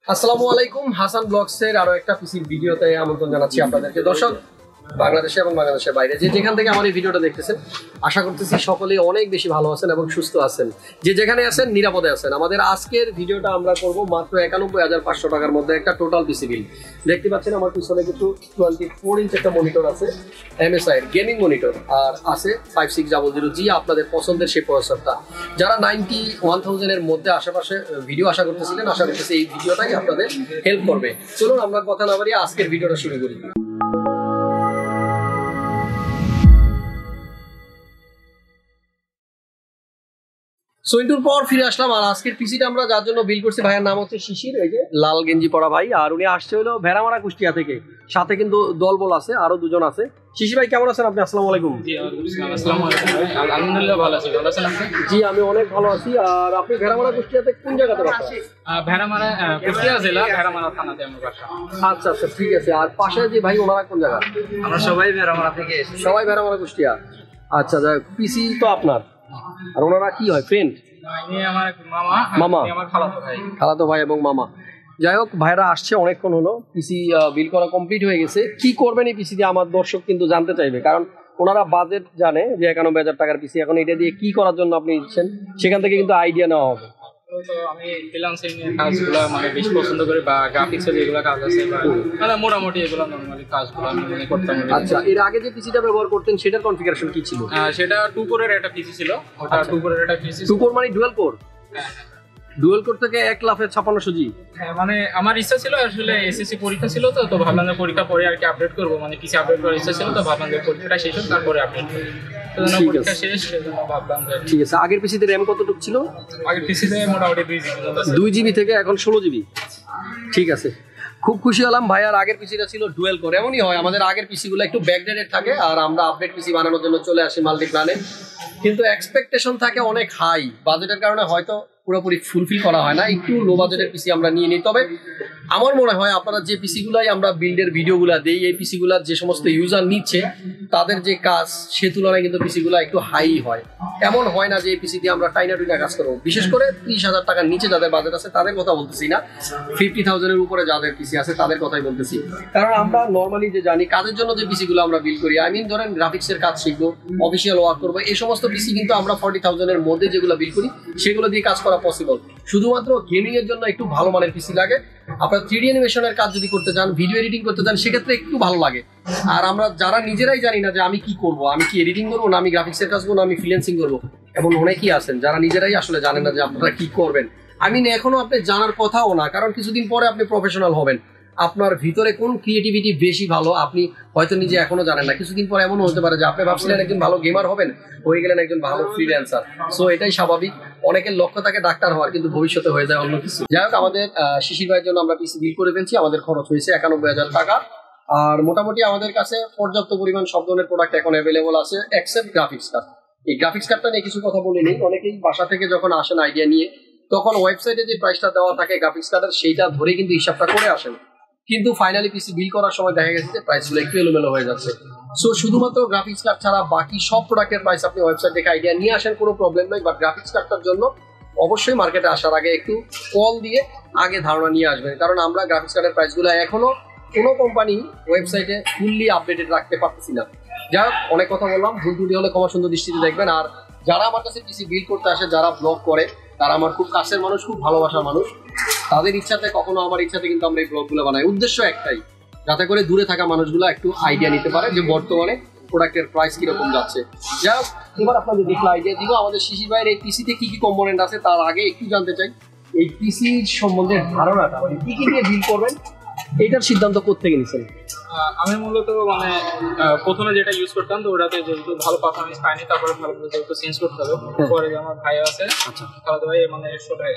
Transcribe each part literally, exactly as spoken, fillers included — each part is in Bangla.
আসসালামু আলাইকুম, হাসান ব্লগসের আরো একটা পিসির ভিডিওতে আমন্ত্রণ জানাচ্ছি আপনাদেরকে। দর্শক, বাংলাদেশে এবং বাংলাদেশের বাইরে যে যেখান থেকে আমার এই ভিডিওটা দেখতেছেন, আশা করতেছি সকলেই অনেক বেশি ভালো আছেন এবং সুস্থ আছেন। যে যেখানে আছেন নিরাপদে আছেন। আমাদের আজকের ভিডিওটা আমরা করব মাত্র একানব্বই হাজার পাঁচশো টাকার মধ্যে একটা টোটাল পিসি বিল। দেখতে পাচ্ছেন আমার পিছনে কিন্তু টোয়েন্টি ফোর ইঞ্চ একটা মনিটর আছে, এমএসআই এর গেমিং মনিটর, আর আছে five six double zero G আপনাদের পছন্দের সেই প্রসেসরটা। যারা নাইনটি ওয়ান থাউজেন্ডের মধ্যে আশেপাশে ভিডিও আশা করতেছিলেন, আশা করতেছি এই ভিডিওটাই আপনাদের হেল্প করবে। চলুন আমরা কথা না বাড়িয়ে আজকের ভিডিওটা শুরু করি। সইন্টুর পর ফিরে আসলাম, আর আজকের পিসিটা আমরা যার জন্য বিল করছি ভাইয়ের নাম হচ্ছে শিশির, এই যে লাল গেঞ্জি পরা ভাই, আর উনি আসছে হলো ভেড়ামারা কুষ্টিয়া থেকে, সাথে কিন্তু দলবল আছে, আরো দুজন আছে। শিশির ভাই কেমন আছেন আপনি? আসসালামু আলাইকুম। আলহামদুলিল্লাহ ভালো আছি। ভালো আছেন আপনি? জি আমি অনেক ভালো আছি। আর আপনি ভেড়ামারা কুষ্টিয়াতে কোন জায়গাতে বাসা? ভেড়ামারা কুষ্টিয়া জেলা, ভেড়ামারা থানাতে আমার বাসা। আচ্ছা আচ্ছা ঠিক আছে। আর পাশে যে ভাই ওনারা কোন জায়গা? আমরা সবাই ভেড়ামারা থেকে এসেছি। সবাই ভেড়ামারা কুষ্টিয়া। আচ্ছা যাক, পিসি তো আপনার, আর ওনারা কি হয়? ফ্রেন্ড? আমার মামা। মামা, আমার খালাতো ভাই। খালাতো ভাই এবং মামা। যাই হোক, ভাইরা আসছে অনেকক্ষণ হলো, পিসি বিল করা কমপ্লিট হয়ে গেছে। কি করবেন এই পিসি দিয়ে আমার দর্শক কিন্তু জানতে চাইবে, কারণ ওনারা বাজেট জানে যে একানব্বই হাজার টাকার পিসি, এখন এটা দিয়ে কি করার জন্য আপনি দিচ্ছেন সেখান থেকে কিন্তু আইডিয়া নেওয়া হবে। তো আমি ফ্রিল্যান্সিং এর কাজগুলো মানে বেশি পছন্দ করি, বা গ্রাফিক্সের যেগুলো কাজ আছে মানে মোটামুটি এগুলো নরমালি কাজগুলো আমি মনে করতাম। আচ্ছা, এর আগে যে পিসিটা ব্যবহার করতেন সেটার কনফিগারেশন কি ছিল? সেটা টু কোরের একটা পিসি ছিল। ওটা টু কোরের একটা পিসি। টু কোর মানে ডুয়াল কোর? ডুয়াল কোর থেকে এক লাফে ছাপ্পান্নশো জি। হ্যাঁ, মানে আমার ইচ্ছা ছিল আসলে, এসএসসি পরীক্ষা ছিল তো তো ভাবলাম যে পরীক্ষা পরে আর কি আপডেট করবো, মানে পিসি আপডেট করার ইচ্ছা ছিল, তো ভাবলাম যে পরীক্ষাটা শেষ হোক তারপরে আপডেট করবো। পরীক্ষা শেষ, সেজন্য ভাবলাম যে ঠিক আছে। আগের পিসিতে র্যাম কতটুকু ছিল? আগের পিসিতে মোটামুটি দুই জিবি দুই জিবি থেকে এখন ষোলো জিবি। ঠিক আছে, খুব খুশি হলাম ভাই। আর আগের পিসিটা ছিল ডুয়েল কোর। এমনই হয়, আমাদের আগের পিসিগুলো একটু ব্যাকডেটেড থাকে, আর আমরা আপডেট পিসি বানানোর জন্য চলে আসি মাল্টি প্ল্যানে, কিন্তু এক্সপেকটেশন থাকে অনেক হাই, বাজেটের কারণে হয়তো পুরোপুরি ফুলফিল করা হয় না, একটু লো বাজেটের পিসি আমরা নিয়ে নিই। তবে আমার মনে হয় আপনারা যে পিসিগুলাই আমরা বিল্ডের ভিডিওগুলো দেই, এই পিসিগুলার যে সমস্ত ইউজার নিচ্ছে তাদের যে কাজ, সে তুলনায় কিন্তু পিসিগুলো একটু হাই হয়। এমন হয় না যে এই পিসি দিয়ে আমরা টাইনা টুইনা কাজ করবো। বিশেষ করে ত্রিশ হাজার টাকার নিচে যাদের বাজেট আছে তাদের কথা বলতেছি না, ফিফটি থাউজেন্ডের উপরে যাদের পিসি আছে তাদের কথাই বলতেছি। কারণ আমরা নর্মালি যে জানি কাজের জন্য যে পিসিগুলো আমরা বিল করি, আই মিন ধরেন গ্রাফিক্সের কাজ শিখবো, অফিসিয়াল ওয়ার্ক করবো, এই সমস্ত পিসি কিন্তু আমরা ফর্টি থাউজেন্ডের মধ্যে যেগুলো বিল করি সেগুলো দিয়ে কাজ করা পসিবল। শুধুমাত্র গেমিং এর জন্য একটু ভালো মানের পিসি লাগে। আপনার থ্রি ডি অ্যানিমেশনের কাজ যদি করতে চান, ভিডিও এডিটিং করতে চান, সেক্ষেত্রে একটু ভালো লাগে। আর আমরা যারা নিজেরাই জানি না যে আমি কি করব, আমি কি এডিটিং করবো, না আমি গ্রাফিক্সের কাজ করবো, না আমি ফ্রিল্যান্সিং করবো, এমন অনেকেই আছেন যারা নিজেরাই আসলে জানেন না যে আপনারা কি করবেন। আই মিন এখনো আপনি জানার কথাও না, কারণ কিছুদিন পরে আপনি প্রফেশনাল হবেন। আপনার ভিতরে কোন ক্রিয়েটিভিটি বেশি ভালো আপনি হয়তো নিজে এখনো জানেন না। কিছুদিন পরে এমনও হতে পারে যে আপনি ভাবছিলেন একজন ভালো গেমার হবেন, হয়ে গেলেন একজন ভালো ফ্রিল্যান্সার। সো এটাই স্বাভাবিক, অনেকের লক্ষ্য থাকে ডাক্তার হওয়ার, কিন্তু ভবিষ্যতে হয়ে যায় অন্য কিছু। যাই হোক, আমাদের শিশির ভাইয়ের জন্য আমরা পিসি বিল করে ফেলছি, আমাদের খরচ হয়েছে একানব্বই হাজার টাকা। আর মোটামুটি আমাদের কাছে পর্যাপ্ত পরিমাণ সব ধরনের প্রোডাক্ট এখন অ্যাভেলেবল আছে, এক্সেপ্ট গ্রাফিক্স কার্ড। এই গ্রাফিক্স কার্ডটা নিয়ে কিছু কথা বলিনি, অনেকেই বাসা থেকে যখন আসেন আইডিয়া নিয়ে, তখন ওয়েবসাইটে যে প্রাইসটা দেওয়া থাকে গ্রাফিক্স কার্ডের, সেইটা ধরে কিন্তু হিসাবটা করে আসেন, কিন্তু ফাইনালি পিসি বিল করার সময় দেখা গেছে যে প্রাইসগুলো একটু এলোমেলো হয়ে যাচ্ছে। সো শুধুমাত্র গ্রাফিক্স কার্ড ছাড়া বাকি সব প্রোডাক্টের প্রাইস আপনি ওয়েবসাইট থেকে আইডিয়া নিয়ে আসেন, কোনো প্রবলেম নেই। বাট গ্রাফিক্স কার্ডটার জন্য অবশ্যই মার্কেটে আসার আগে একটু কল দিয়ে আগে ধারণা নিয়ে আসবেন, কারণ আমরা গ্রাফিক্স কার্ডের প্রাইসগুলো এখনো কোনো কোম্পানি ওয়েবসাইটে ফুললি আপডেটেড রাখতে পারতেছি না। যাই হোক, অনেক কথা বললাম, ভুল ত্রুটি হলে ক্ষমা সুন্দর দৃষ্টিতে দেখবেন। আর যারা আমার কাছে পিসি বিল করতে আসে, যারা ব্লগ করে, তারা আমার খুব কাছের মানুষ, খুব ভালোবাসার মানুষ। তাদের ইচ্ছাতে, কখনো আমার ইচ্ছাতে কিন্তু আমরা এই ব্লগগুলো বানাই। উদ্দেশ্য একটাই, যাতে করে দূরে থাকা মানুষগুলো একটু আইডিয়া নিতে পারে যে বর্তমানে প্রোডাক্টের প্রাইস কিরকম যাচ্ছে। যাই হোক, এবার আপনাদের দেখলে আইডিয়া দিব আমাদের শিশির ভাইয়ের এই পিসিতে কি কি কম্পোনেন্ট আছে। তার আগে একটু জানতে চাই এই পিসির সম্বন্ধে ধারণাটা, মানে কি কি দিয়ে বিল করবেন, এইটার সিদ্ধান্ত কোত্থেকে নিয়েছেন? আমি মূলত মানে প্রথমে যেটা ইউজ করতাম, তো ওটাতে যেহেতু ভালো পারফরমেন্স পাইনি, তারপরে ভালো করে যেহেতু চেঞ্জ করতে হবে। পরে আমার ভাই আছে, আচ্ছা খালাতো ভাই, মানে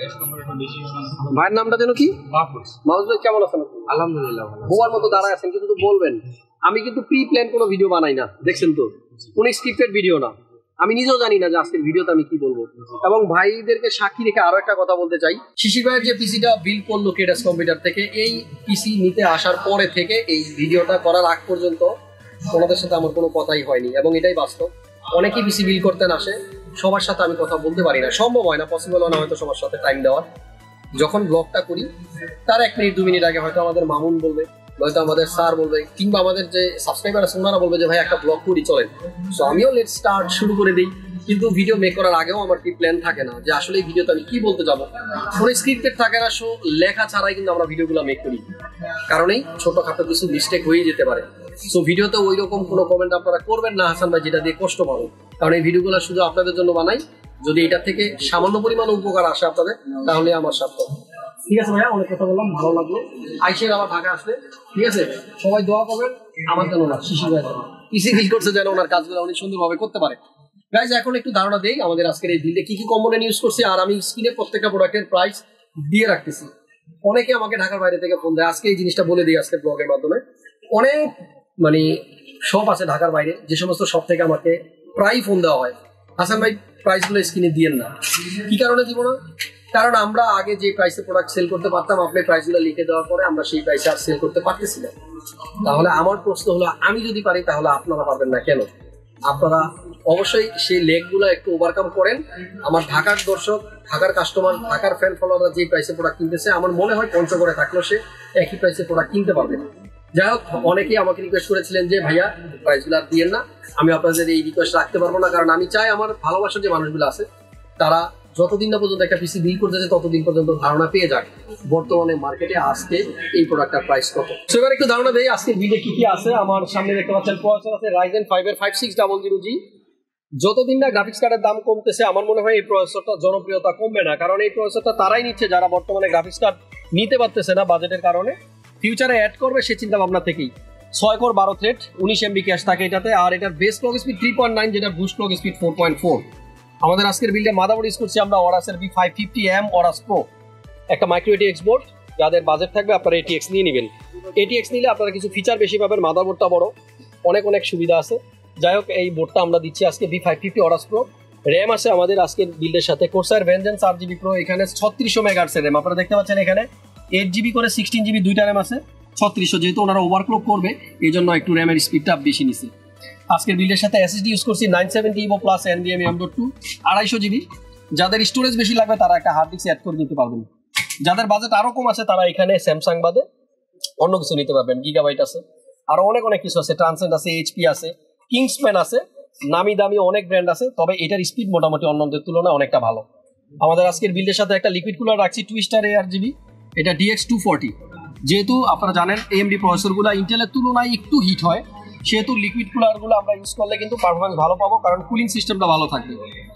বেশি। ভাইয়ের নামটা যেন কি? মাহফুজ। মাহফুজ ভাই কেমন আছেন? আলহামদুলিল্লাহ ভালো। বোয়ার মতো দাঁড়ায় আছেন, কিন্তু বলবেন। আমি কিন্তু প্রি প্ল্যান কোনো ভিডিও বানাই না, দেখছেন তো, কোনো স্ক্রিপ্টেড ভিডিও না। আমি নিজেও জানি না যে আজকের ভিডিওতে আমি কি বলবো। এবং ভাইদেরকে সাক্ষী রেখে আরো একটা কথা বলতে চাই, শিশির ভাইয়ের যে পিসিটা বিল করলো কেডাস কম্পিউটার থেকে, এই পিসি নিতে আসার পরে থেকে এই ভিডিওটা করার আগ পর্যন্ত ওনাদের সাথে আমার কোনো কথাই হয়নি, এবং এটাই বাস্তব। অনেকেই পিসি বিল করতেন আসে, সবার সাথে আমি কথা বলতে পারি না, সম্ভব হয় না, পসিবল হয় না হয়তো সবার সাথে টাইম দেওয়ার। যখন ব্লগটা করি তার এক মিনিট দু মিনিট আগে হয়তো আমাদের মামুন বলবে, হয়তো আমাদের স্যার বলবে, কিংবা আমাদের যে সাবস্ক্রাইবার আছে ওনারা বলবে যে ভাই একটা ব্লগ করি চলেন। সো আমিও লেট স্টার্ট শুরু করে দিই, কিন্তু ভিডিও মেক করার আগেও আমার কি প্ল্যান থাকে না যে আসলে এই ভিডিওতে আমি কি বলতে যাবো। কোনো স্ক্রিপ্টেড থাকে না, শো লেখা ছাড়াই কিন্তু আমরা ভিডিওগুলো মেক করি, কারণেই ছোটখাটো কিছু মিস্টেক হয়ে যেতে পারে। সো ভিডিওতে ওই রকম কোনো কমেন্ট আপনারা করবেন না হাসান ভাই, যেটা দিয়ে কষ্ট পাবেন, কারণ এই ভিডিওগুলো শুধু আপনাদের জন্য বানাই। যদি এটা থেকে সামান্য পরিমাণ উপকার আসে আপনাদের, তাহলে আমার সার্থক। ঠিক আছে ভাইয়া, অনেক কথা বললাম, ভালো লাগলো। আইসের আবার ঢাকা আসলে, ঠিক আছে, সবাই দোয়া করবেন আমার জন্য না, শিশির ভাই ইসি ফিল করছে যেন ওনার কাজগুলো উনি সুন্দরভাবে করতে পারে। গাইজ এখন একটু ধারণা দেই আমাদের আজকের এই বিল্ডে কি কি কম্পোনেন্ট ইউজ করছি, আর আমি স্ক্রিনে প্রত্যেকটা প্রোডাক্টের প্রাইস দিয়ে রাখতেছি। অনেকে আমাকে ঢাকার বাইরে থেকে ফোন দেয়, আজকে এই জিনিসটা বলে দিই আজকে ব্লগের মাধ্যমে। অনেক মানে শপ আছে ঢাকার বাইরে, যে সমস্ত শপ থেকে আমাকে প্রায় ফোন দেওয়া হয়, হাসান ভাই প্রাইসগুলো স্ক্রিনে দিয়েন না। কি কারণে দিব না? কারণ আমরা আগে যে প্রাইসে প্রোডাক্ট সেল করতে পারতাম, আপনি প্রাইসগুলো লিখে দেওয়ার পরে আমরা সেই প্রাইসে আর সেল করতে পারতেছি না। তাহলে আমার প্রশ্ন হলো, আমি যদি পারি তাহলে আপনারা পারবেন না কেন? আপনারা অবশ্যই সেই লেগগুলো একটু ওভারকাম করেন। আমার ঢাকার দর্শক, ঢাকার কাস্টমার, ঢাকার ফ্যান ফলোয়াররা যে প্রাইসে প্রোডাক্ট কিনতেছে, আমার মনে হয় পঞ্চগড়ে থাকলেও সে একই প্রাইসে প্রোডাক্ট কিনতে পারবে। যাই হোক, অনেকেই আমাকে রিকোয়েস্ট করেছিলেন যে ভাইয়া প্রাইসগুলো আর দিয়েন না। আমি আপনাদের এই রিকোয়েস্ট রাখতে পারবো না, কারণ আমি চাই আমার ভালোবাসার যে মানুষগুলো আছে তারা যতদিন না পর্যন্ত একটা পিসি বিল করতেছে ততদিন পর্যন্ত ধারণা পেয়ে যাক বর্তমানে মার্কেটে আজকে এই প্রোডাক্টটার প্রাইস কত। সো এবার একটু ধারণা দেই আজকে বিলে কি কি আছে। আমার সামনে দেখতে পাচ্ছেন প্রসেসর আছে রাইজেন ফাইভ এর five six double zero G. যতদিন না গ্রাফিক্স কার্ডের দাম কমতেছে, আমার মনে হয় এই প্রসেসরটা জনপ্রিয়তা কমবে না, কারণ এই প্রসেসরটা তারাই নিচ্ছে যারা বর্তমানে গ্রাফিক্স কার্ড নিতে পারতেছে না বাজেটের কারণে। ফিউচারে অ্যাড করবে সে চিন্তা ভাবনা থেকেই। ছয় কোর বারো থ্রেড উনিশ এমবি ক্যাশ থাকে এটাতে, আর এটার base clock speed three point nine, যেটা boost clock speed four point four. আমাদের আজকের বিল্ডে মাদারবোর্ড ইউজ করছি আমরা অরাসের B five fifty M Aorus pro, একটা মাইক্রো এটিএক্স বোর্ড। যাদের বাজেট থাকবে আপনারা এটিএক্স নিয়ে নেবেন। এটিএক্স নিলে আপনারা কিছু ফিচার বেশি পাবেন, মাদারবোর্ডটা বড়, অনেক অনেক সুবিধা আছে। যাই হোক, এই বোর্ডটা আমরা দিচ্ছি আজকে B five fifty Aorus pro. RAM আছে আমাদের আজকের বিল্ডের সাথে কোর্সার ভেনজেন্স আট জিবি প্রো, এখানে ছত্রিশশো মেগাহার্টজের র্যাম আপনারা দেখতে পাচ্ছেন। এখানে এইট জিবি করে সিক্সটিন জিবি দুইটা র্যাম আছে, ছত্রিশশো, যেহেতু ওনারা ওভারক্লক করবে এই জন্য একটু র্যামের স্পিডটা বেশি নিচ্ছে। আজকের বিল্ডের সাথে এসএসডি ইউজ করছি nine seventy Evo plus NVMe M dot two, আড়াইশো জিবি। যাদের স্টোরেজ বেশি লাগবে তারা একটা হার্ড ডিস্ক অ্যাড করে নিতে পারবেন। যাদের বাজেট আরো কম আছে তারা এখানে স্যামসাং বাদে অন্য কিছু নিতে পারবেন। গিগাবাইট আছে, আরো অনেক অনেক কিছু আছে, ট্রান্সেন্ড আছে, এইচপি আছে, কিংসম্যান আছে, নামি দামি অনেক ব্র্যান্ড আছে। তবে এটার স্পিড মোটামুটি অন্যদের তুলনায় অনেকটা ভালো। আমাদের আজকের বিল্ডের সাথে একটা লিকুইড কুলার রাখছি টুইস্টার এ আট জিবি, এটা ডিএক্স টু ফোরটি। যেহেতু আপনারা জানেন এএমডি প্রসেসরগুলো ইন্টেলের তুলনায় একটু হিট হয়, সেহেতু লিকুইড কুলারগুলো আমরা ইউজ করলে কিন্তু পারফরমেন্স ভালো পাবো, কারণ কুলিং সিস্টেমটা ভালো থাকবে।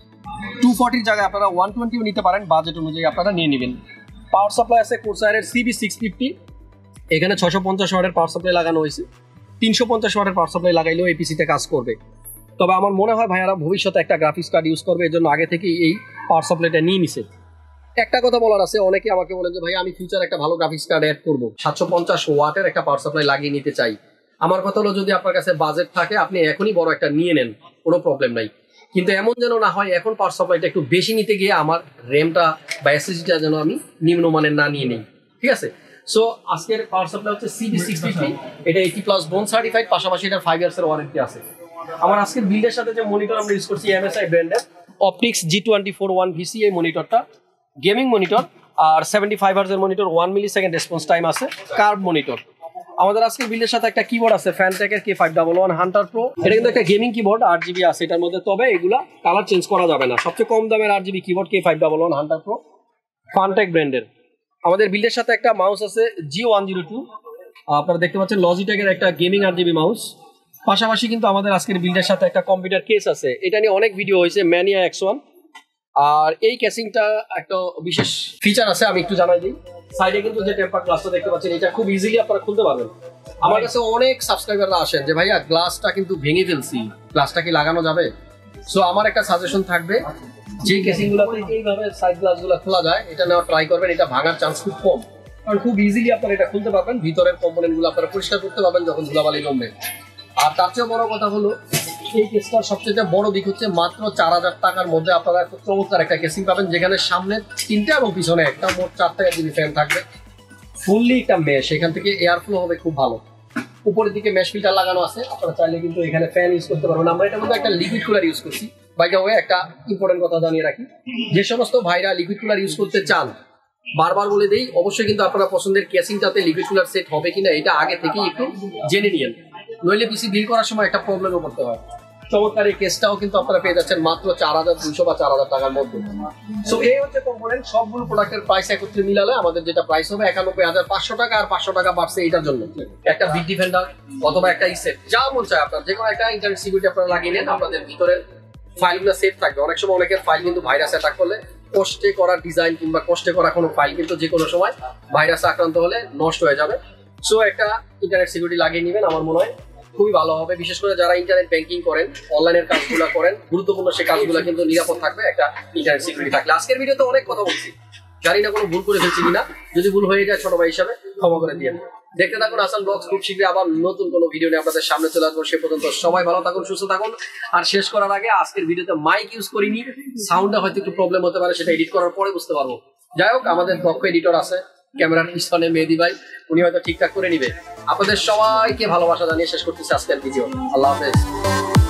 টু ফোরটির জায়গায় আপনারা ওয়ান টোয়েন্টিও নিতে পারেন, বাজেট অনুযায়ী আপনারা নিয়ে নেবেন। পাওয়ার সাপ্লাই আছে কোর্সারের সিবি সিক্স ফিফটি, এখানে ছশো পঞ্চাশ ওয়াটের পাওয়ার সাপ্লাই লাগানো হয়েছে। তিনশো পঞ্চাশ ওয়াটের পাওয়ার সাপ্লাই লাগাইলেও এই পিসিতে কাজ করবে। তবে আমার মনে হয় ভাইয়ারা ভবিষ্যতে একটা গ্রাফিক্স কার্ড ইউজ করবে, এর জন্য আগে থেকেই এই পাওয়ার সাপ্লাইটা নিয়ে নিছে। একটা কথা বলার আছে, অনেকে আমাকে বলেন যে ভাই আমি ফিউচার একটা ভালো গ্রাফিক্স কার্ড অ্যাড করবো, সাতশো পঞ্চাশ ওয়াটের একটা পাওয়ার সাপ্লাই লাগিয়ে নিতে চাই। আমার কথা হলো, যদি আপনার কাছে বাজেট থাকে আপনি এখনই বড় একটা নিয়ে নেন, কোনো প্রবলেম নাই। কিন্তু এমন যেন না হয় এখন পাওয়ার সাপ্লাইটা একটু বেশি নিতে গিয়ে আমার র্যামটা বা এসএসডিটা যেন আমি নিম্নমানের না নিয়ে নিই, ঠিক আছে? সো আজকের পাওয়ার সাপ্লাই হচ্ছে সিবি সিক্স ফিফটি, এটা এইটি প্লাস বোন সার্টিফাইড, পাশাপাশি এটার ফাইভ ইয়ার্সের ওয়ারেন্টি আছে। আমার আজকের বিল্ডের সাথে যে মনিটর আমরা ইউজ করছি এমএসআই ব্র্যান্ডের Optix G twenty four one VC, এই মনিটরটা গেমিং মনিটর, আর সেভেন্টি ফাইভ হার্জের monitor, one millisecond response time আছে, কার্ভ মনিটর। আমাদের আজকের বিল্ডের সাথে একটা কিবোর্ড আছে ফ্যানটেকের K five double one hunter pro, এটা কিন্তু একটা গেমিং কিবোর্ড, আট জিবি আছে এটার মধ্যে, তবে এগুলা কালার চেঞ্জ করা যাবে না। সবচেয়ে কম দামের আট GB keyboard K five double one hunter pro, Fantech ব্র্যান্ডের। আমাদের বিল্ডের সাথে একটা মাউস আছে জি ওয়ান জিরো টু, আপনারা দেখতে পাচ্ছেন লজিটেকের একটা গেমিং আট জিবি মাউস। পাশাপাশি কিন্তু আমাদের আজকের বিল্ডের সাথে একটা কম্পিউটার কেস আছে, এটা নিয়ে অনেক ভিডিও হয়েছে, ম্যানিয়া এক্স ওয়ান। আর এই কেসিংটা একটা বিশেষ ফিচার আছে, আমি একটু জানাই দিই। সাইডে কিন্তু যে টেম্পার গ্লাসটা দেখতে পাচ্ছেন, এটা খুব ইজিলি আপনারা খুলতে পারবেন। আমার কাছে অনেক সাবস্ক্রাইবাররা আসেন যে ভাইয়া গ্লাসটা কিন্তু ভেঙে ফেলছি, গ্লাসটা কি লাগানো যাবে? সো আমার একটা সাজেশন থাকবে, যে কেসিংগুলোতে এইভাবে সাইড গ্লাসগুলো খোলা যায় এটা নেওয়া ট্রাই করবেন, এটা ভাঙার চান্স খুব কম, কারণ খুব ইজিলি আপনারা এটা খুলতে পারবেন, ভিতরের কম্পোনেন্টগুলো আপনারা পরিষ্কার করতে পারবেন যখন ধুলাবালি জমবে। আর তার চেয়ে বড় কথা হলো, এই কেসটার সবচেয়ে বড় দিক হচ্ছে মাত্র চার হাজার টাকার মধ্যে আপনারা একটা চমৎকার একটা কেসিং পাবেন, যেখানে সামনে তিনটা এবং পিছনে একটা, মোট চারটা জিবি ফ্যান থাকবে, ফুললি একটা মেশ, এখান থেকে এয়ার ফ্লো হবে খুব ভালো। উপরের দিকে মেশ ফিল্টার লাগানো আছে, আপনারা চাইলে কিন্তু এখানে ফ্যান ইউজ করতে পারবেন। আমরা এটার মধ্যে একটা লিকুইড কুলার ইউজ করছি। বাই দ্য ওয়ে, একটা ইম্পর্টেন্ট কথা জানিয়ে রাখি, যে সমস্ত ভাইরা লিকুইড কুলার ইউজ করতে চান বারবার বলে দেই, অবশ্যই কিন্তু আপনারা পছন্দের কেসিংটাতে লিকুইড কুলার সেট হবে কিনা এটা আগে থেকেই একটু জেনে নিন, নইলে পিসি বিল করার সময় একটা প্রবলেমে পড়তে হয়। চমৎকার এই কেসটাও কিন্তু আপনারা পেয়ে যাচ্ছেন মাত্র চার হাজার দুইশো বা চার হাজার টাকার মধ্যে। সো এই হচ্ছে কম্পোনেন্ট, সবগুলো প্রোডাক্টের প্রাইস একত্রে মিলালে আমাদের যেটা প্রাইস হবে একানব্বই হাজার পাঁচশো টাকা, আর পাঁচশো টাকা বাড়ছে এটার জন্য একটা বিগ ডিফেন্ডার অথবা একটা ইসেট, যা মন চায় আপনার যে কোনো একটা ইন্টারনেট সিকিউরিটি আপনারা লাগিয়ে নেন, আপনাদের ভিতরের ফাইলগুলো সেফ থাকবে। অনেক সময় অনেকের ফাইল কিন্তু ভাইরাস অ্যাটাক করলে কষ্টে করা ডিজাইন কিংবা কষ্টে করা কোনো ফাইল কিন্তু যে কোনো সময় ভাইরাসে আক্রান্ত হলে নষ্ট হয়ে যাবে। সো একটা ইন্টারনেট সিকিউরিটি লাগিয়ে নেবেন, আমার মনে হয় খুবই ভালো হবে। বিশেষ করে যারা ইন্টারনেট ব্যাংকিং করেন, অনলাইনের কাজগুলো করেন, গুরুত্বপূর্ণ সেই কাজগুলো কিন্তু নিরাপদ থাকবে একটা ইন্টারনেট সিকিউরিটি থাকলে। আজকের ভিডিওতে অনেক কথা বলছি, জানি না কোনো ভুল করে ফেলছি কিনা, যদি ভুল হয়ে যায় ছোট ভাই হিসাবে ক্ষমা করে দিয়ে। দেখতে থাকুন হাসান ব্লগস, খুব শীঘ্রই আবার নতুন কোনো ভিডিও নিয়ে আপনাদের সামনে চলে আসবো। সে পর্যন্ত সবাই ভালো থাকুন, সুস্থ থাকুন। আর শেষ করার আগে, আজকের ভিডিওতে মাইক ইউজ করিনি, সাউন্ডে হয়তো একটু প্রবলেম হতে পারে, সেটা এডিট করার পরে বুঝতে পারবো। যাই হোক, আমাদের দক্ষ এডিটর আছে ক্যামেরার পিছনে মেহেদি ভাই, উনি হয়তো ঠিকঠাক করে নিবে। আপনাদের সবাইকে ভালোবাসা জানিয়ে শেষ করতেছি আজকের ভিডিও। আল্লাহ হাফেজ।